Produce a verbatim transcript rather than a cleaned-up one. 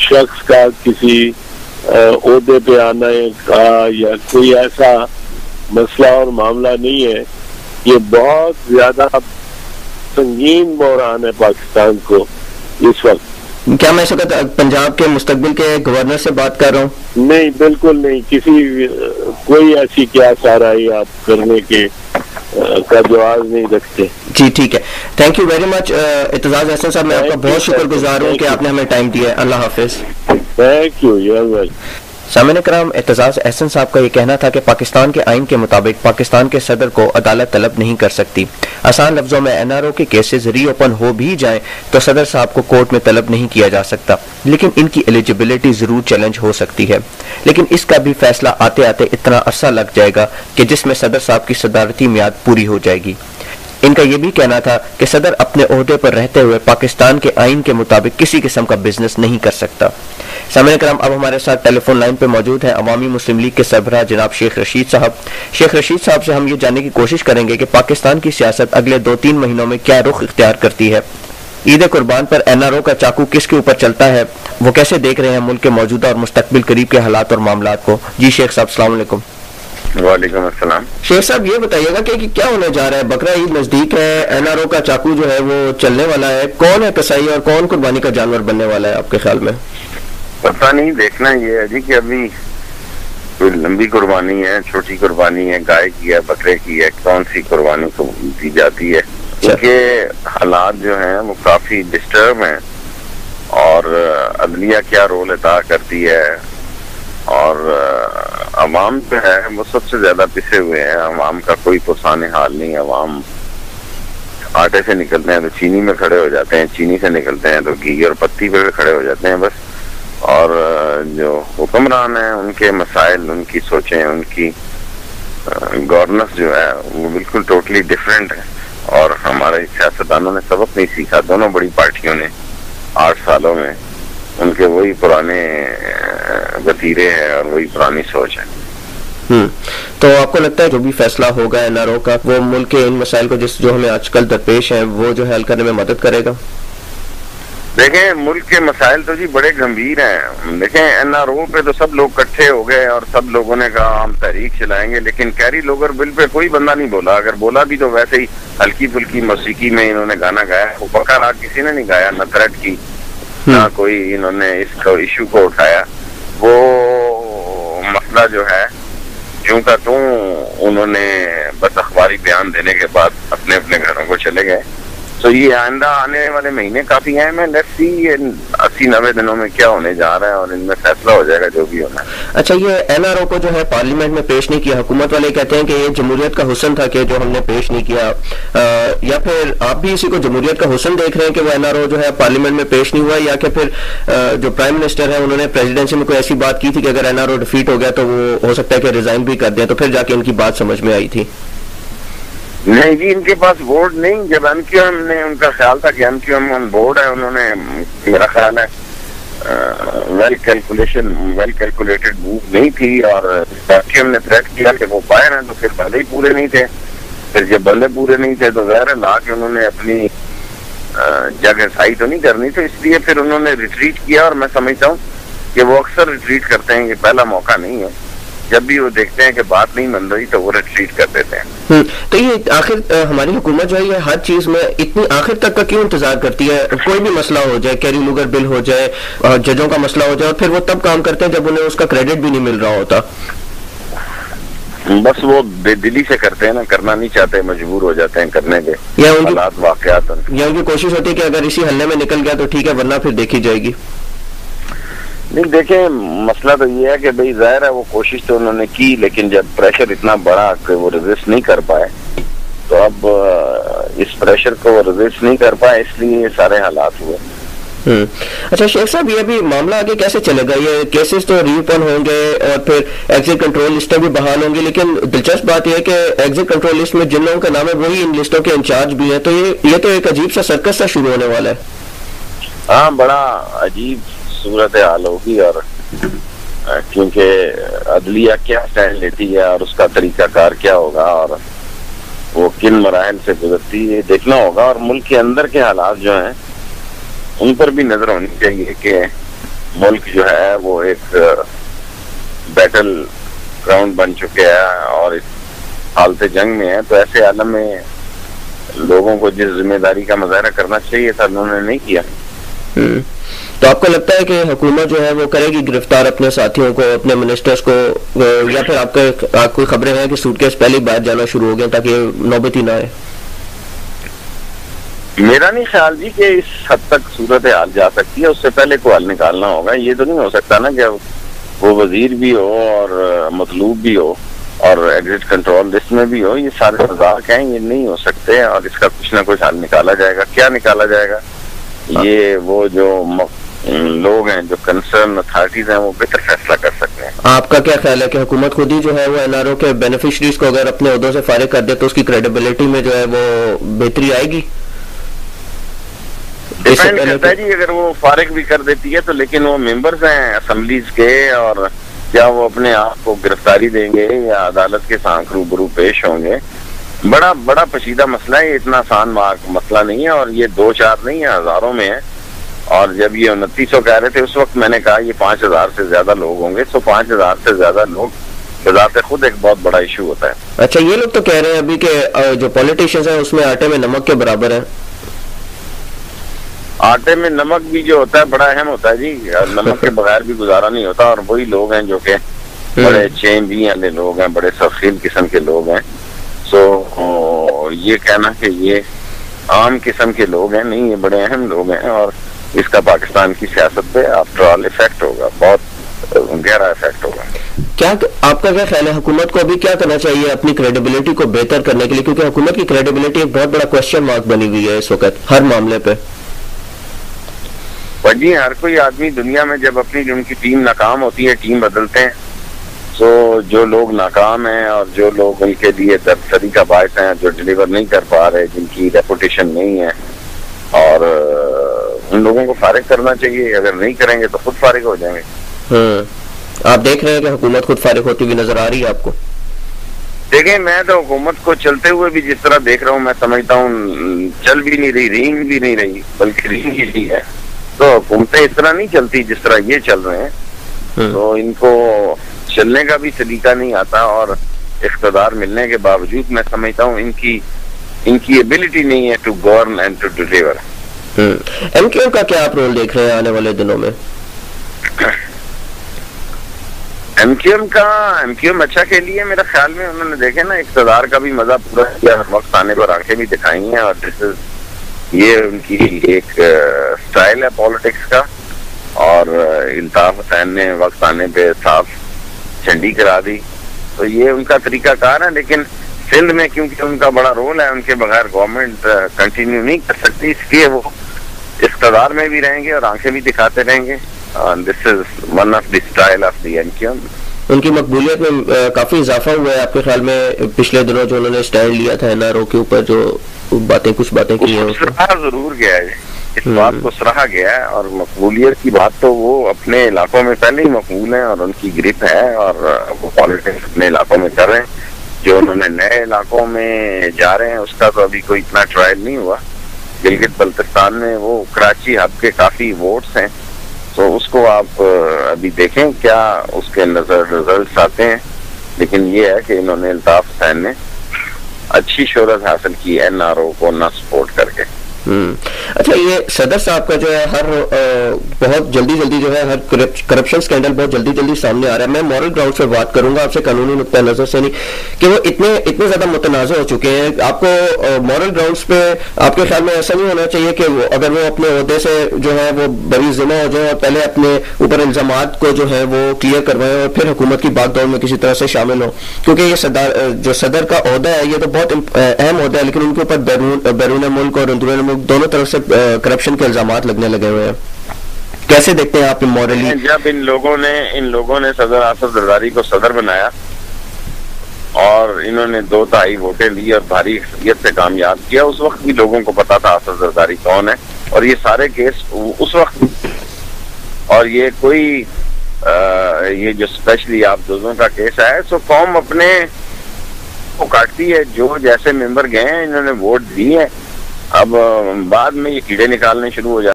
शख्स का किसी ओहदे पे आने का या कोई ऐसा मसला और मामला नहीं है। ये बहुत ज्यादा संगीन बहरान है पाकिस्तान को इस वक्त। क्या मैं इस वक्त पंजाब के मुस्तकबिल के गवर्नर से बात कर रहा हूँ? नहीं, बिल्कुल नहीं। किसी कोई ऐसी क्या साराई आप करने के का जवाब नहीं रखते। जी ठीक है, thank you very much Aitzaz Ahsan साहब, मैं आपका बहुत शुक्रगुजार हूँ कि आपने हमें टाइम दिया है। अल्लाह हाफिज। Thank you. You are welcome. सामईन कराम, इत्तेजाज अहसन साहब का ये कहना था कि पाकिस्तान के आइन के मुताबिक पाकिस्तान के सदर को अदालत तलब नहीं कर सकती। आसान लफ्जों में एन आर ओ के केसेस रीओपन हो भी जाएं तो सदर साहब को कोर्ट में तलब नहीं किया जा सकता, लेकिन इनकी एलिजिबिलिटी जरूर चैलेंज हो सकती है। लेकिन इसका भी फैसला आते आते इतना अरसा लग जाएगा कि जिसमें सदर साहब की सदारती मियाद पूरी हो जाएगी। इनका यह भी कहना था कि सदर अपने ओहदे पर रहते हुए पाकिस्तान के आइन के मुताबिक किसी किस्म का बिजनेस नहीं कर सकता। सामईन कराम, अब हमारे साथ टेलीफोन लाइन पे मौजूद है अवामी मुस्लिम लीग के सरबराह जनाब शेख रशीद साहब। शेख रशीद साहब से हम ये जानने की कोशिश करेंगे कि पाकिस्तान की सियासत अगले दो तीन महीनों में क्या रुख इख्तियार करती है। ईद कुर्बान पर एन आर ओ का चाकू किसके ऊपर चलता है, वो कैसे देख रहे हैं मुल्क के मौजूदा और मुस्तकबिल करीब के हालात और मामला को। जी शेख साहब, अस्सलाम वालेकुम। वालेकुम अस्सलाम। शेख साहब, ये बताइएगा कि, कि क्या होने जा रहा है? बकरा ईद नजदीक है, एन आर ओ का चाकू जो है वो चलने वाला है। कौन है कसाई और कौन कुर्बानी का जानवर बनने वाला है आपके ख्याल में? पता नहीं, देखना ये है जी कि अभी कोई लंबी कुर्बानी है, छोटी कुर्बानी है, गाय की है, बकरे की है, कौन सी कुर्बानी को दी जाती है। क्योंकि हालात जो हैं वो काफी डिस्टर्ब हैं और अदलिया क्या रोल अदा करती है और अवाम जो है वो सबसे ज्यादा पिसे हुए हैं। अवाम का कोई पुरसाने हाल नहीं। अवाम आटे से निकलते हैं तो चीनी में खड़े हो जाते हैं, चीनी से निकलते हैं तो घी और पत्ती पे खड़े हो जाते हैं बस। और जो हुक्मरान हैं उनके मसाइल, उनकी सोचें, उनकी गवर्नेंस जो है वो बिल्कुल टोटली डिफरेंट है। और हमारे सियासतदानों ने सबक नहीं सीखा। दोनों बड़ी पार्टियों ने आठ सालों में उनके वही पुराने वतीरे हैं और वही पुरानी सोच है। हम्म तो आपको लगता है जो भी फैसला होगा एन आर ओ का वो मुल्क के इन मसाइल को जिस जो हमें आजकल दरपेश हैं वो जो है हल करने में मदद करेगा? देखें, मुल्क के मसाइल तो जी बड़े गंभीर हैं। देखें, एन आर ओ पे तो सब लोग इकट्ठे हो गए और सब लोगों ने कहा हम तहरीक चलाएंगे, लेकिन कैरी लोगर बिल पे कोई बंदा नहीं बोला। अगर बोला भी तो वैसे ही हल्की फुल्की मौसीकी में इन्होंने गाना गाया। वो पक्का राग किसी ने नहीं गाया, न थ्रेट की ना कोई इन्होंने इस इशू को उठाया। वो मसला जो है यूं का तू उन्होंने बस अखबारी बयान देने के बाद अपने अपने घरों को चले गए। तो ये आइंदा आने वाले महीने काफी अहम है। लेट्स सी ये अस्सी नब्बे दिनों में क्या होने जा रहा है और इनमें फैसला हो जाएगा जो भी होना है। अच्छा, ये एन आर ओ को जो है पार्लियामेंट में पेश नहीं किया, हुकूमत वाले कहते हैं कि ये जमहूरियत का हुस्न था कि जो हमने पेश नहीं किया, आ, या फिर आप भी इसी को जमहूरियत का हुस्न देख रहे हैं कि वो एन आर ओ जो है पार्लियामेंट में पेश नहीं हुआ, या कि फिर आ, जो प्राइम मिनिस्टर है उन्होंने प्रेसिडेंसी में कोई ऐसी बात की थी कि अगर एन आर ओ डिफीट हो गया तो वो हो सकता है कि रिजाइन भी कर दें, तो फिर जाके इनकी बात समझ में आई थी? नहीं जी, इनके पास बोर्ड नहीं। जब एम क्यू एम ने, उनका ख्याल था कि M Q M on board है, उन्होंने मेरा ख्याल है well calculation well calculated move नहीं थी और एम क्यू एम ने थ्रेट किया कि वो बाहर हैं, तो फिर बंदे ही पूरे नहीं थे। फिर जब बंदे पूरे नहीं थे तो ज़ाहिर है ला के उन्होंने अपनी जगह सही तो नहीं करनी, तो इसलिए फिर उन्होंने रिट्रीट किया। और मैं समझता हूँ कि वो अक्सर रिट्रीट करते हैं, ये पहला मौका नहीं है। जब भी वो देखते हैं कि बात नहीं बन रही तो वो रिट्रीट कर देते हैं। तो ये आखिर हमारी हुकूमत जो है ये हर चीज में इतनी आखिर तक का क्यों इंतजार करती है? कोई भी मसला हो जाए, कैरी लूगर बिल हो जाए, जजों का मसला हो जाए, और फिर वो तब काम करते हैं जब उन्हें उसका क्रेडिट भी नहीं मिल रहा होता। बस वो बेदिली से करते हैं ना, करना नहीं चाहते, मजबूर हो जाते हैं करने के, या हालात वाकयात। या उनकी कोशिश होती है कि अगर इसी हल्ले में निकल गया तो ठीक है, वरना फिर देखी जाएगी। नहीं, देखें, मसला तो ये है कि भाई जाहिर है वो कोशिश तो उन्होंने की, लेकिन जब प्रेशर इतना बड़ा कि वो रेजिस्ट नहीं कर पाए, तो अब इस प्रेशर को वो रेजिस्ट नहीं कर पाए, इसलिए ये सारे हालात हुए। हम्म अच्छा शेख साहब, ये अभी मामला आगे कैसे चलेगा? ये केसेस तो रीओपन होंगे और फिर एग्जिट कंट्रोल लिस्टें भी बहाल होंगी, लेकिन दिलचस्प बात यह है कि एग्जिट कंट्रोल लिस्ट में जिन लोगों का नाम है वही इन लिस्टों के इंचार्ज भी हैं, तो ये ये तो एक अजीब सा सर्कस सा शुरू होने वाला है। हाँ, बड़ा अजीब सूरत हाल होगी, और क्योंकि अदलिया क्या स्टैंड लेती है और उसका तरीकाकार क्या होगा और वो किन मराहल से गुजरती है देखना होगा। और मुल्क के अंदर के हालात जो हैं उन पर भी नजर होनी चाहिए कि मुल्क जो है वो एक बैटल ग्राउंड बन चुके हैं और इस हालत जंग में है, तो ऐसे आलम में लोगों को जिस जिम्मेदारी का मुजाहरा करना चाहिए था उन्होंने नहीं किया। तो आपको लगता है कि हुकूमत जो है वो करेगी गिरफ्तार अपने साथियों को, अपने मिनिस्टर्स को, या फिर आपके आपको खबरें हैं कि सूटकेस पहले ही बाहर जाना शुरू हो गए ताकि नौबती ना आए? मेरा नहीं ख्याल जी कि इस हद तक सूरत हाल जा सकती है, उससे पहले को हल निकालना होगा। ये तो नहीं हो सकता ना कि वो वजीर भी हो और मतलूब भी हो और एग्जिट कंट्रोल लिस्ट में भी हो, ये सारे मजाक हैं, ये नहीं हो सकते और इसका कुछ ना कुछ हल निकाला जाएगा। क्या निकाला जाएगा ये वो जो लोग हैं, जो कंसर्न अथॉरिटीज हैं, वो बेहतर फैसला कर सकते हैं। आपका क्या ख्याल है कि हुकूमत खुद ही जो है वो एनआरओ के बेनिफिशरीज को अगर अपने ओहदों से फारिग कर दे तो उसकी क्रेडिबिलिटी में जो है वो बेहतरी आएगी? डिपेंड करता है जी, अगर वो फारिग भी कर देती है तो, लेकिन वो मेंबर्स हैं असम्बलीज के, और क्या वो अपने आप को गिरफ्तारी देंगे या अदालत के साथ रूबरू पेश होंगे? बड़ा बड़ा पेचीदा मसला है, इतना आसान मसला नहीं है और ये दो चार नहीं है, हजारों में है। और जब ये उनतीस सौ कह रहे थे उस वक्त मैंने कहा ये पांच हजार से ज्यादा लोग होंगे, तो पांच हजार से ज्यादा लोग बजाते खुद एक बहुत बड़ा इशू होता है। अच्छा, ये लोग तो कह रहे हैं अभी के जो पॉलिटिशियंस हैं उसमें आटे में नमक के बराबर है। आटे में नमक भी जो होता है बड़ा अहम होता है जी, नमक के बगैर भी गुजारा नहीं होता। और वही लोग हैं जो के बड़े चेंबी वाले लोग हैं, बड़े सफील किस्म के लोग हैं। सो ये कहना कि ये आम किस्म के लोग हैं, नहीं, ये बड़े अहम लोग हैं और इसका पाकिस्तान की सियासत पे आफ्टर ऑल इफेक्ट होगा, बहुत गहरा इफेक्ट होगा। क्या आपका क्या ख्याल है, हुकूमत को अभी क्या करना चाहिए अपनी क्रेडिबिलिटी को बेहतर करने के लिए? क्योंकि हुकूमत की क्रेडिबिलिटी एक बहुत बड़ा क्वेश्चन मार्क बनी हुई है इस वक्त हर मामले पे। जी, हर कोई आदमी दुनिया में जब अपनी उनकी टीम नाकाम होती है, टीम बदलते हैं, तो जो लोग नाकाम हैं और जो लोग उनके लिए दर्दसरी का बायस हैं, जो डिलीवर नहीं कर पा रहे, जिनकी रेपुटेशन नहीं है, और उन लोगों को फारिग करना चाहिए। अगर नहीं करेंगे तो खुद फारिग हो जाएंगे। हम्म आप देख रहे हैं कि हुकूमत खुद फारिग होती हुई नजर आ रही है आपको? देखें, मैं तो हुकूमत को चलते हुए भी जिस तरह देख रहा हूँ, मैं समझता हूँ चल भी नहीं रही, रींग भी नहीं रही, बल्कि रींग ही रही है। तो हुकूमतें इस तरह नहीं चलती जिस तरह ये चल रहे हैं। तो इनको चलने का भी सलीका नहीं आता और इख्तिदार मिलने के बावजूद मैं समझता हूँ इनकी इनकी एबिलिटी नहीं है to govern and to deliver. MQM का क्या आप रोल देख रहे हैं आने वाले दिनों में? एमक्यूएम का एमक्यूएम अच्छा खेली है मेरे ख्याल में। उन्होंने देखे ना इख्तिदार का भी मजा पूरा किया, वक्त आने पर आंखें भी दिखाई हैं, और दिस इज ये उनकी एक स्टाइल है पॉलिटिक्स का। और इल्ताफ हुसैन ने वक्त आने पे साफ झंडी करा दी, तो ये उनका तरीकाकार है। लेकिन सिंध में क्योंकि उनका बड़ा रोल है, उनके बगैर गवर्नमेंट कंटिन्यू नहीं कर सकती, इसलिए वो इख्तिदार में भी रहेंगे और आंखें भी दिखाते रहेंगे। This is one of the style of the MQM. उनकी मकबूलियत में uh, काफी इजाफा हुआ है आपके ख्याल में पिछले दिनों जो उन्होंने स्टैंड लिया था एनआरओ के ऊपर, जो बातें कुछ बातें की हैं सराहा जरूर गया है, इस बात को सराहा गया है। और मकबूलियत की बात तो वो अपने इलाकों में पहले ही मकबूल है और उनकी ग्रिप है और वो पॉलिटिक्स अपने इलाकों में कर रहे हैं। जो उन्होंने नए इलाकों में जा रहे हैं उसका तो अभी कोई इतना ट्रायल नहीं हुआ। गिलगित बल्तिस्तान में वो कराची हब के काफी वोट्स हैं, तो उसको आप अभी देखें क्या उसके नजर रिजल्ट्स आते हैं। लेकिन ये है कि इन्होंने इल्ताफ हुसैन ने अच्छी शोहरत हासिल की एनआरओ को ना सपोर्ट करके। अच्छा, ये सदर साहब का जो है हर आ, बहुत जल्दी जल्दी जो है हर करप्शन स्कैंडल बहुत जल्दी जल्दी सामने आ रहा है। मैं मॉरल ग्राउंड पर बात करूंगा आपसे, कानूनी नुक्ता नजर से नहीं, कि वो इतने इतने ज्यादा मुतनाज़ हो चुके हैं। आपको मॉरल ग्राउंड्स पे आपके ख्याल में ऐसा नहीं होना चाहिए कि वो अगर वो अपने ओहदे से जो है वो बरी ज़िम्मा हो जाए और पहले अपने ऊपर इल्जामात को जो है वो क्लियर करवाएं और फिर हुकूमत की बागडोर में किसी तरह से शामिल हो? क्योंकि ये सदर जो सदर का ओहदा है ये तो बहुत अहम ओहदा है, लेकिन उनके ऊपर बैरून बैरून मुल्क और अंदरूनी मुल्क दोनों तरफ से करप्शन के इल्जामात लगने लगे हुए हैं। कैसे देखते हैं आप मॉरली? जब इन लोगों ने इन लोगों ने सदर आसफ जरदारी को सदर बनाया और इन्होंने दो ताई वोटें ली और भारी अक्सरियत से कामयाब किया, उस वक्त भी लोगों को पता था आसफ जरदारी कौन है और ये सारे केस उस वक्त। और ये कोई आ, ये जो स्पेशली आप दोनों का केस है, सो कौम अपने को काटती है। जो जैसे मेंबर गए हैं इन्होंने वोट दी है, अब बाद में ये कीड़े निकालने शुरू हो जाते हैं।